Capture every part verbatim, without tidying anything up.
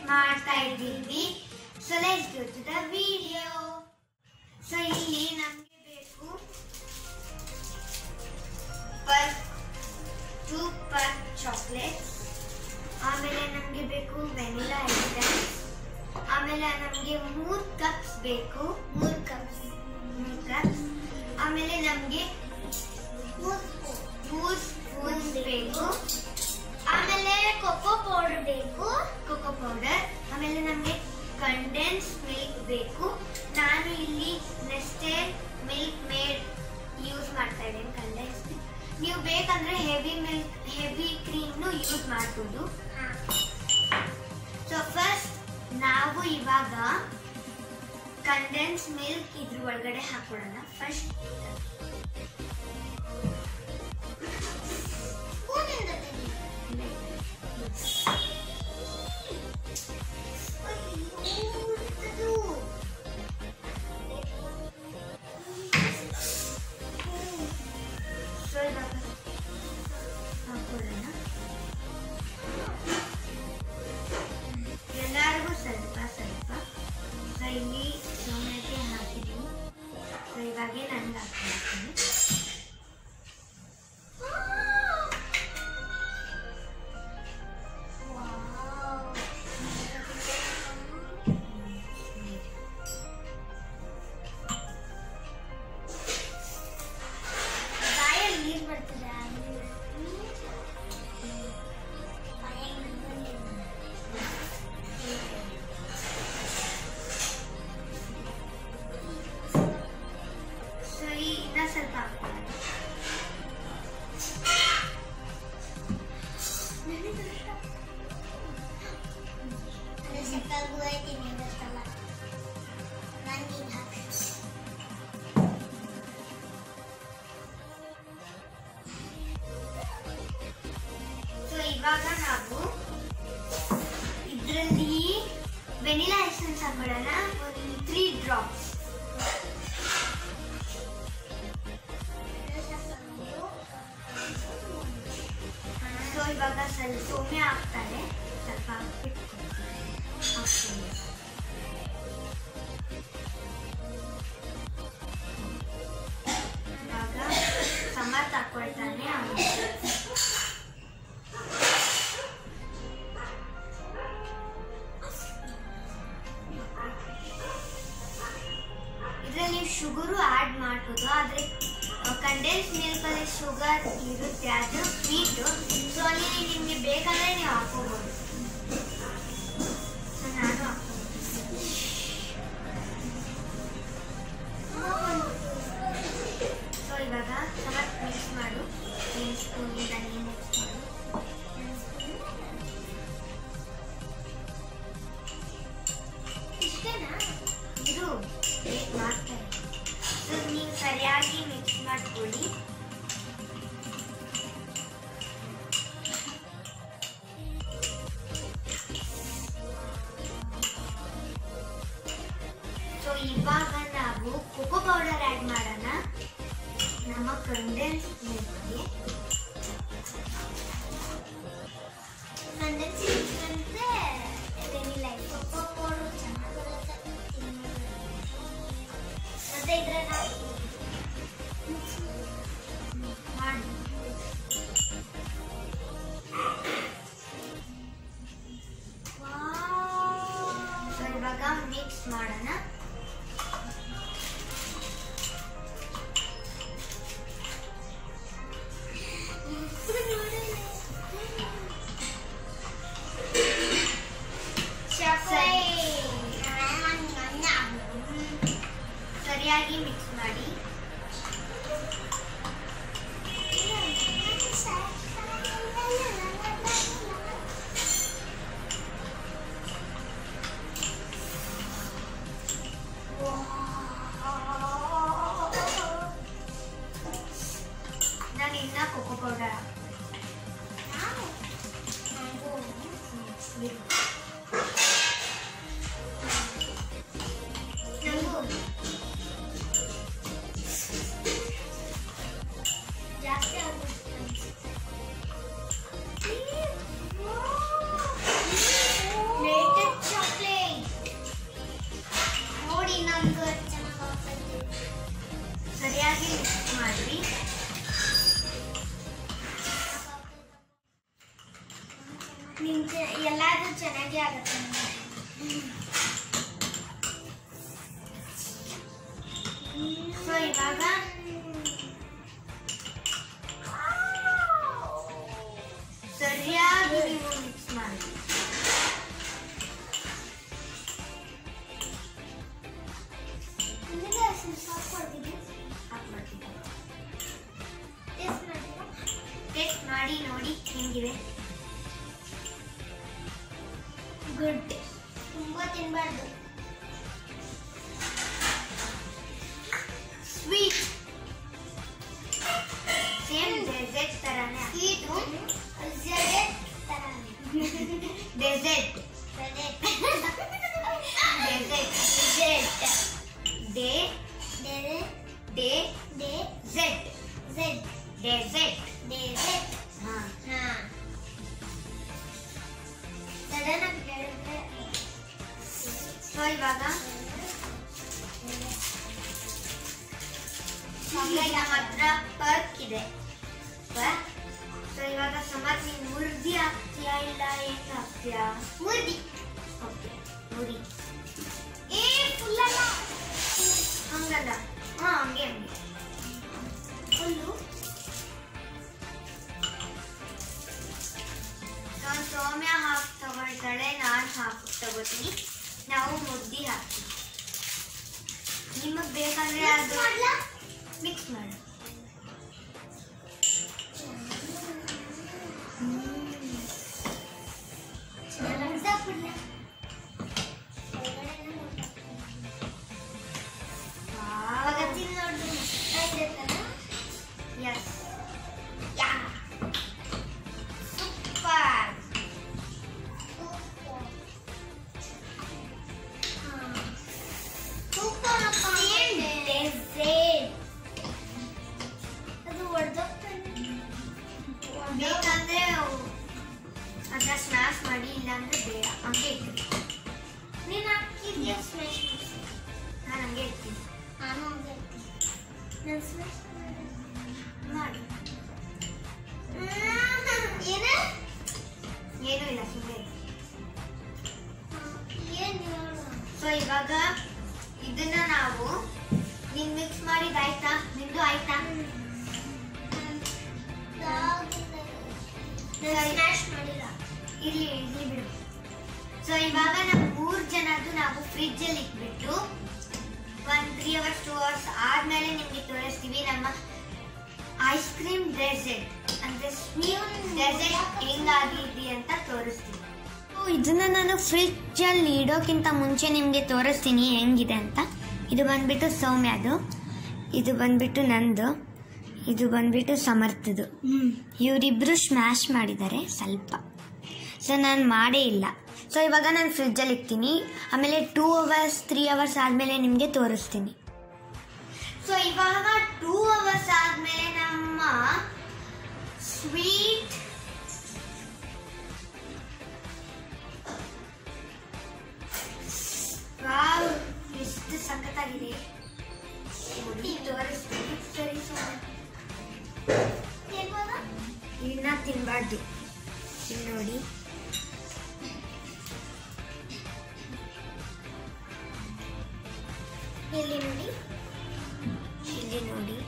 ಮಾಡ್ತಾ ಇದ್ದೀವಿ. So let's go to the video. So ಇಲ್ಲಿ ನಮಗೆ ಬೇಕು ಪರ್ ಟೂ ಪರ್ ಚಾಕ್ಲೇಟ್ಸ್, ಆಮೇಲೆ ನಮಗೆ ಬೇಕು ವೆನಿಲಾ ಎಸೆನ್ಸ್, ಆಮೇಲೆ ನಮಗೆ ಮೂರು ಕಪ್ಸ್ ಬೇಕು, ಮೂರು ಕಪ್ಸ್ ಮೂರು ಕಪ್ಸ್ ಆಮೇಲೆ ನಮಗೆ ಮೂರು ಸ್ಪೂನ್ಸ್ ಬೇಕು, ಆಮೇಲೆ ಕೊಕೋ ಪೌಡರ್ ಬೇಕು, ಕೊಕೋ ಪೌಡರ್ ಆಮೇಲೆ ನಮಗೆ ಕಂಡೆನ್ಸ್ ಮಿಲ್ಕ್ ಬೇಕು. ನಾನು ಇಲ್ಲಿ ನೆಸ್ಟೆಡ್ ಮಿಲ್ಕ್ ಮೇಡ್ ಯೂಸ್ ಮಾಡ್ತಾ ಇದ್ದೇನೆ ಕಂಡೆನ್ಸ್. ನೀವು ಬೇಕಂದ್ರೆ ಹೆವಿ ಮಿಲ್ಕ್ ಹೆವಿ ಕ್ರೀಮ್ನು ಯೂಸ್ ಮಾಡ್ಬೋದು. ಸೊ ಫಸ್ಟ್ ನಾವು ಇವಾಗ ಕಂಡೆನ್ಸ್ ಮಿಲ್ಕ್ ಇದ್ರ ಒಳಗಡೆ ಹಾಕೊಳ್ಳೋಣ. ಫಸ್ಟ್ ಎಲ್ಲರಿಗೂ ಸ್ವಲ್ಪ ಸ್ವಲ್ಪ ಇಲ್ಲಿ ಸೌಮ್ಯಕ್ಕೆ ಹಾಕಿದ್ದೀನಿ. ಸೊ ಇವಾಗೆ ನನಗೆ ಹಾಕ್ತೀನಿ. ಸ್ವಲ್ಪ ಸೊ ಇವಾಗ ನಾವು ಇದರಲ್ಲಿ ವೆನಿಲಾ ಎಸೆನ್ಸ್ ಹಾಕೊಳ್ಳೋಣ, ಒಂದು ತ್ರೀ ಡ್ರಾಪ್ಸ್. ಸೊ ಇವಾಗ ಸ್ವಲ್ಪ ಸೌಮ್ಯ ಹಾಕ್ತಾರೆ, ಸ್ವಲ್ಪ ಹಾಕ್ಬಿಟ್ಟು ಹಾಕ್ತೀನಿ. ಇವಾಗ ಸಮರ್ಥ ಹಾಕೊಳ್ತಾನೆ. ಇದ್ರಲ್ಲಿ ನೀವು ಶುಗರು ಆಡ್ ಮಾಡ್ಬೋದು, ಆದ್ರೆ ಕಂಡೆನ್ಸ್ ಮಿಲ್ಕ್ ಅಲ್ಲಿ ಶುಗರ್ ಇರುತ್ತೆ, ಅದು ಸ್ವೀಟ್. ಸೊ ಅಲ್ಲಿ ನಿಮ್ಗೆ ಬೇಕಂದ್ರೆ ನೀವು ಹಾಕೋಬಹುದು. ಸೊ ನಾನು ಸೊ ಇವಾಗ ಸಮರ್ಥ ಮಿಕ್ಸ್ ಮಾಡು, ಒಂದು ಸ್ಪೂನ್ ನೀರು ಮಿಕ್ಸ್ ಮಾಡು. ಇಷ್ಟೇನಾ? ಇದು ಬೇಕು ಮಾಡ್ತಾರೆ. ಸೊ ನೀವು ಸರಿಯಾಗಿ ಮಿಕ್ಸ್ ಮಾಡ್ಕೊಳ್ಳಿ. ಸೊ ಇವಾಗ ನಾವು ಕೋಕೋ ಪೌಡರ್ ಆಡ್ ಮಾಡೋಣ ನಮ್ಮ ಕಂಡೆನ್ಸ್ ಮಿಲ್ಕ್ಗೆ. ಕಂಡೆನ್ಸ್ ಮಿಲ್ಕ್ ಅಂದ್ರೆ ವೆನಿಲಾ ಕೋಕೋ ಪೌಡರ್ ಚೆನ್ನಾಗಿ ಬರುತ್ತೆ. ಮತ್ತೆ ಇದ್ರಲ್ಲಿ ಮಾಡಿ ಸೊ ಇವಾಗ ಮಿಕ್ಸ್ ಮಾಡೋಣ. ಸರಿಯಾಗಿ ಮಿಕ್ಸ್ ಮಾಡಿ. ನಾನು ಇನ್ನ ಕೋಕೋ ಪೌಡರ್ ಚೆನ್ನಾಗಿ ಆಗುತ್ತೆ. ಸೊ ಇವಾಗ ಸರಿಯಾಗಿ ನೀವು ಮಿಕ್ಸ್ ಮಾಡಿ. ಟೇಸ್ಟ್ ಮಾಡಿ ನೋಡಿ ಹೆಂಗಿದೆ. ಗುಡ್. ತುಂಬಾ ತಿನ್ಬಾರ್ದು. ಸ್ವೀಟ್ ಸೇಮ್ ಡೆಸರ್ಟ್ ತರಾನೇ. ಸ್ವೀಟ್ ಡೆಸರ್ಟ್ ತರಾನೇ. ಡೆಸರ್ಟ್ ಡೆಸರ್ಟ್ ಡೆಸರ್ಟ್ ಡೆ ಡೆ ಡೆ ಡೆ ಝೆಡ್ ಝೆಡ್ ಡೆಸರ್ಟ್ ಡೆಸರ್ಟ್. ಹಾ ಹಾ ಸಡನ್ ಆಗಿ ಹೇಳಿದ್ರೆ. ಸೊ ಇವಾಗ ನಮ್ಮ ಹತ್ರ ಪರ್ಕ್ ಇದೆ. ಸೊ ಇವಾಗ ಸಮರ್ ನೀನು ಮುರ್ದಿ ಹಾಕ್ತೀಯಾ ಇಲ್ಲ ಏನ್ ಹಾಕ್ತೀಯಾ? ಮುರ್ದಿ. ಓಕೆ ಮುರಿ. ಏ ಫುಲ್ ಅಲ್ಲ, ಹಂಗಲ್ಲ. ಹಾ ಹಂಗೆ ಹಂಗೆ ಫುಲ್ಲು. ನಾನು ಸೌಮ್ಯ ಹಾಕಿ ತಗೊಳ್ತಾಳೆ, ನಾನು ಹಾಕಿ ತಗೋತೀನಿ. ನಾವು ಮುದ್ದಿ ಹಾಕ್ತೀವಿ. ನಿಮಗೆ ಬೇಕಂದ್ರೆ ಅದು ಮಿಕ್ಸ್ ಮಾಡಿ. Yes yeah super. ಸೂಪರ್ ಅಪ್ಪ. ಅದು ಹೊಡೆದೋಗ್ತಾನೆ. ಬೇಕಂದ್ರೆ ಅದನ್ನ ಸ್ಮ್ಯಾಶ್ ಮಾಡಿ, ಇಲ್ಲಾಂದ್ರೆ ಬೇಡ ಹಂಗೆ ಇರ್ತೀನಿ. ನೀನು ಹಾಕಿದ್ಯಾ ಸ್ಮ್ಯಾಶ್? ನಾನು ಹಂಗೆ ಇರ್ತೀನಿ. ನಾನು ಹಂಗೆ ಇರ್ತೀನಿ. ನಾನು ಸ್ಮ್ಯಾಶ್ ಮಾಡಿ. ಏನ ಏನೂ ಇಲ್ಲ, ಸುಮ್ಮನೆ. ಸೊ ಇವಾಗ ಇದನ್ನ ನಾವು ನೀನ್ ಮಿಕ್ಸ್ ಮಾಡಿದಾಯ್ತಾ? ನಿಂದು ಆಯ್ತಾ? ಇಲ್ಲಿ ಇಲ್ಲಿ ಬಿಡು. ಸೊ ಇವಾಗ ನಾವು ಮೂರ್ ಜನದ್ದು ನಾವು ಫ್ರಿಜ್ ಅಲ್ಲಿ ಇಟ್ಬಿಟ್ಟು ಒಂದ್ ತ್ರೀ ಅವರ್ಸ್ ಟೂ ಅವರ್ಸ್ ಆದ್ಮೇಲೆ ನಿಮ್ಗೆ ತೋರಿಸ್ತೀವಿ ನಮ್ಮ ಐಸ್ ಕ್ರೀಮ್ ಡೆಸರ್ಟ್ ಅಂದ್ರೆ ಸ್ವೀಟ್ ಡೆಸರ್ಟ್ ಹೆಂಗಾಗಿದೆ ಅಂತ ತೋರಿಸ್ತೀವಿ. ಇದನ್ನ ನಾನು ಫ್ರಿಜ್ ಅಲ್ಲಿ ಇಡೋಕ್ಕಿಂತ ಮುಂಚೆ ನಿಮ್ಗೆ ತೋರಿಸ್ತೀನಿ ಹೆಂಗಿದೆ ಅಂತ. ಇದು ಬಂದ್ಬಿಟ್ಟು ಸೌಮ್ಯದು, ಇದು ಬಂದ್ಬಿಟ್ಟು ನಂದು, ಇದು ಬಂದ್ಬಿಟ್ಟು ಸಮರ್ಥದು. ಇವರಿಬ್ರು ಸ್ಮ್ಯಾಶ್ ಮಾಡಿದ್ದಾರೆ ಸ್ವಲ್ಪ. ಸೊ ನಾನು ಮಾಡೇ ಇಲ್ಲ. ಸೊ ಇವಾಗ ನಾನು ಫ್ರಿಜ್ಜಲ್ಲಿ ಇಡ್ತೀನಿ. ಆಮೇಲೆ ಟೂ ಅವರ್ಸ್ ತ್ರೀ ಅವರ್ಸ್ ಆದಮೇಲೆ ನಿಮಗೆ ತೋರಿಸ್ತೀನಿ. ಸೊ ಇವಾಗ ಟೂ ಅವರ್ಸ್ ಆದಮೇಲೆ ನಮ್ಮ ಸ್ವೀಟ್ ವಾವ್ ಎಷ್ಟು ಸಖತ್ತಾಗಿದೆ ನೋಡಿ, ತೋರಿಸ್ತೀನಿ. ಸರಿ ಸರಿ ಇನ್ನ ತಿನ್ಬಾರ್ದು. ಇಲ್ಲಿ ನೋಡಿ, ಇಲ್ಲಿ ನೋಡಿ, ಇಲ್ಲಿ ನೋಡಿ.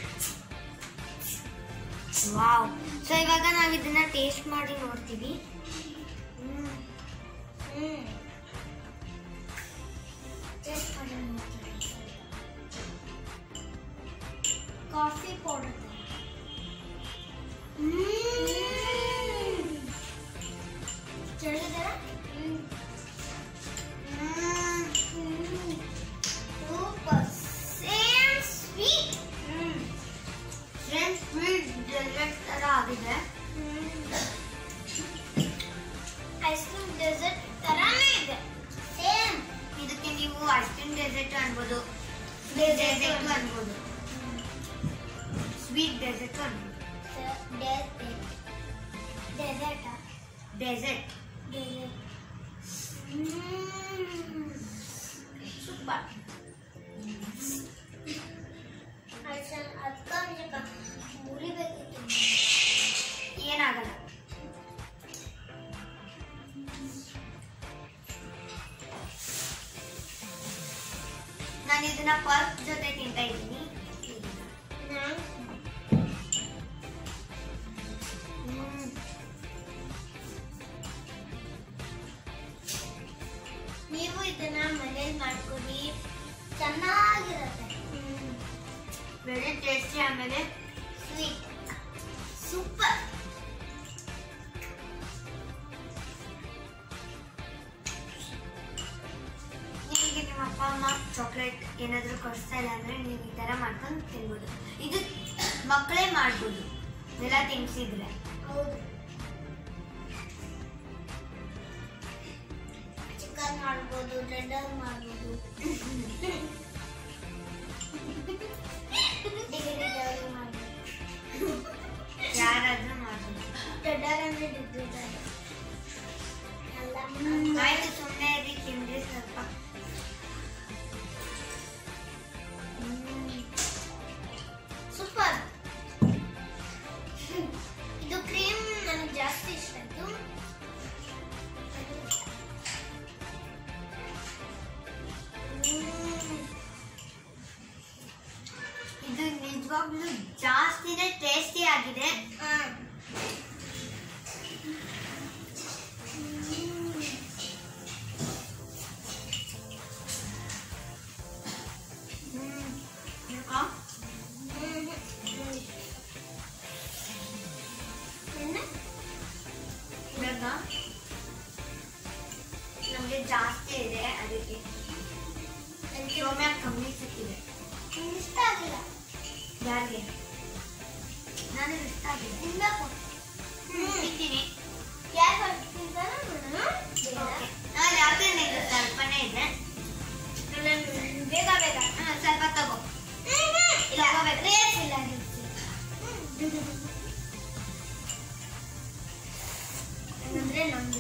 ವಾವ್. ಸೊ ಇವಾಗ ನಾವು ಇದನ್ನ ಟೇಸ್ಟ್ ಮಾಡಿ ನೋಡ್ತೀವಿ. ಹ್ಮ್ ಹ್ಮ್ ಟೇಸ್ಟ್ ಮಾಡಿ ನೋಡ್ತೀವಿ. Coffee powder. ಚಳಿದರ super. Same sweet same sweet dessert ತರ ಆಗಿದೆ. ಐಸ್ ಕ್ರೀಮ್ ಡೆಸರ್ಟ್ ತರಾನೇ ಇದೆ ಸೇಮ್. ಇದಕ್ಕೆ ನೀವು ಐಸ್ ಕ್ರೀಮ್ ಡೆಸರ್ಟ್ ಅನ್ಬೋದು, ಡೆಸರ್ಟ್ ಅನ್ಬೋದು, ಸ್ವೀಟ್ ಡೆಸರ್ಟ್ ಅನ್ಬೋದು. Dessert dessert dessert super. ಅದಕ್ಕೆ ಮುರಿಬೇಕಿತ್ತು, ಏನಾಗಲ್ಲ. ವೆರಿ ಟೇಸ್ಟಿ ಆಮೇಲೆ ಸ್ವೀಟ್ ಸೂಪರ್. ನಿಮಗೆ ನಿಮ್ಮ ಅಪ್ಪ ಅಮ್ಮ ಚಾಕ್ಲೇಟ್ ಏನಾದರೂ ಕೊಡಿಸ್ತಾ ಇಲ್ಲ ಅಂದ್ರೆ ನೀವು ಈ ತರ ಮಾಡ್ಕೊಂಡು ತಿನ್ಬೋದು. ಇದು ಮಕ್ಕಳೇ ಮಾಡ್ಬೋದು ಎಲ್ಲ ತಿನ್ಸಿದ್ರೆ. ಹೌದು, ಚಿಕನ್ ಮಾಡ್ಬೋದು, ರೆಡರ್ ಮಾಡ್ಬೋದು, ಯಾರಾದ್ರೂ ಮಾಡ್ಬೋದು. ರೆಡರ್ ಅಂದ್ರೆ ಡಿಗ್ರಿದ್ದಾರೆ. ಆಯ್ತು, ಸುಮ್ಮನೆ ಇರಿ, ತಿಂದ್ರಿ ಸ್ವಲ್ಪ. ಸೂಪರ್. ಇದು ಕ್ರೀಮ್ ನನಗೆ ಜಾಸ್ತಿ ಇಷ್ಟ ಆಯ್ತು. ಇದು ನಿಜವಾಗ್ಲೂ ಜಾಸ್ತಿನೇ ಟೇಸ್ಟಿ ಆಗಿದೆ. ನಮಗೆ ಜಾಸ್ತಿ ಇದೆ, ಅದಕ್ಕೆ ಸೌಮ್ಯ ಕಮ್ಮಿ ಸಿಕ್ಕಿದೆ. ಇಷ್ಟ ಆಗಿಲ್ಲ ಯಾರಿಗೆ? ನನಗೆ ಇಷ್ಟ ಆಗಿದೆ. ತಿನ್ಬೇಕು, ತಿಂತೀನಿ. ಯಾರು ಯಾವ್ದೇ ಸ್ವಲ್ಪನೇ ಇದೆ, ಬೇಗ ಬೇಗ ಸ್ವಲ್ಪ ತಗೋ. ಇಲ್ಲ ಅಂದ್ರೆ ನಮ್ದು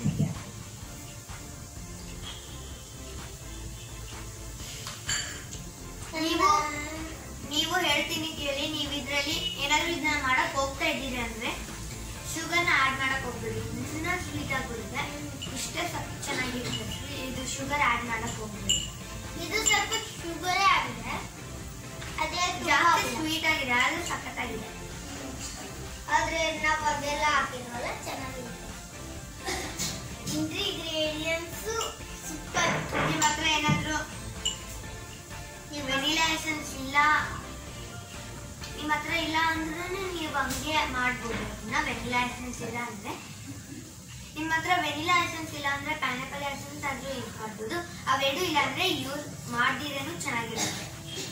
ನೀವು ನೀವು ಹೇಳ್ತೀನಿ ಕೇಳಿ. ನೀವು ಇದ್ರಲ್ಲಿ ಏನಾದ್ರು ಇದನ್ನ ಮಾಡಕ್ ಹೋಗ್ತಾ ಇದ್ದೀರಿ ಅಂದ್ರೆ ಶುಗರ್ನ ಆಡ್ ಮಾಡಕ್ ಹೋಗ್ಬೇಡಿ, ಇನ್ನ ಸ್ವೀಟ್ ಆಗ್ಬಿಡುತ್ತೆ. ಇಷ್ಟೇ ಸ್ವಲ್ಪ ಚೆನ್ನಾಗಿರುತ್ತೆ. ಇದು ಶುಗರ್ ಆಡ್ ಮಾಡಕ್ ಹೋಗ್ಬೇಡಿ. ಇದು ಸ್ವಲ್ಪ ಶುಗರೇ ಆಗಿದೆ, ಅದೇ ಜಾಸ್ತಿ ಸ್ವೀಟ್ ಆಗಿದೆ, ಅದು ಸಖತ್ತಾಗಿದೆ. ಆದ್ರೆ ನಾವು ಅದೆಲ್ಲ ಹಾಕಿದ್ವಲ್ಲ, ಚೆನ್ನಾಗಿರುತ್ತೆ. Ingredients super. ನಿಮ್ಮ ಹತ್ರ ಏನಾದ್ರು ವೆನಿಲಾ ಎಸೆನ್ಸ್ ಇಲ್ಲ, ನಿಮ್ಮ ಹತ್ರ ಇಲ್ಲ ಅಂದ್ರೆ ನೀವು ಹಂಗೆ ಮಾಡ್ಬೋದು. ವೆನಿಲಾ ಎಸೆನ್ಸ್ ಇಲ್ಲ ಅಂದ್ರೆ ನಿಮ್ಮ ಹತ್ರ ವೆನಿಲಾ ಎಸೆನ್ಸ್ ಇಲ್ಲ ಅಂದ್ರೆ ಪೈನಾಪಲ್ ಎಸೆನ್ಸ್ ಆದ್ರೂ ಯೂಸ್ ಮಾಡ್ಬೋದು. ಅವೆರಡು ಇಲ್ಲ ಅಂದ್ರೆ ಯೂಸ್ ಮಾಡ್ದಿರೇನು ಚೆನ್ನಾಗಿರುತ್ತೆ.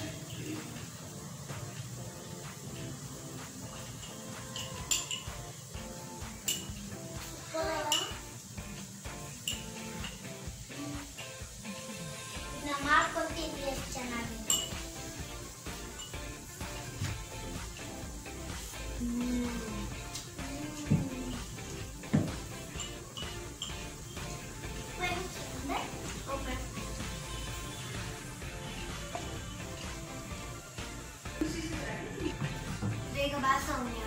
ಮಾಡ್ಕೊತೀನಿ ಎಷ್ಟು ಚೆನ್ನಾಗಿದೆ. ಬೇಗ ಬಾ ಸೌಮ್ಯ.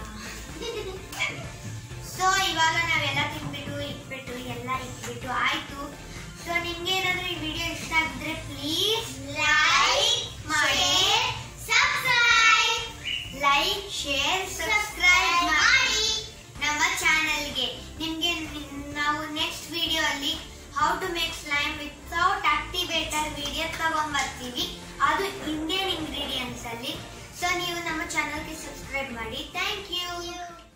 ಸೊ ಇವಾಗ ನಾವೆಲ್ಲ ತಿನ್ಬಿಟ್ಟು ಇಟ್ಬಿಟ್ಟು ಎಲ್ಲ ಇಟ್ಬಿಟ್ಟು ಆಯ್ತು. ಸೊ ನಿಮ್ಗೆ ಏನಾದ್ರೂ ಈ ವಿಡಿಯೋ ಇಷ್ಟ ಆಗಿದ್ರೆ ಪ್ಲೀಸ್ ಲೈಕ್ ಮಾಡಿ, ಸಬ್ಸ್ಕ್ರೈಬ್ ಲೈಕ್ ಶೇರ್ ಸಬ್ಸ್ಕ್ರೈಬ್ ಮಾಡಿ ನಮ್ಮ ಚಾನೆಲ್ಗೆ. ನಿಮ್ಗೆ ನಾವು ನೆಕ್ಸ್ಟ್ ವಿಡಿಯೋ ಅಲ್ಲಿ how to make slime without activator video ತಗೊಂಡ್ಬರ್ತೀವಿ, ಅದು ಇಂಡಿಯನ್ ಇಂಗ್ರೀಡಿಯೆಂಟ್ಸ್ ಅಲ್ಲಿ. ಸೊ ನೀವು ನಮ್ಮ ಚಾನೆಲ್ಗೆ ಸಬ್ಸ್ಕ್ರೈಬ್ ಮಾಡಿ. Thank you.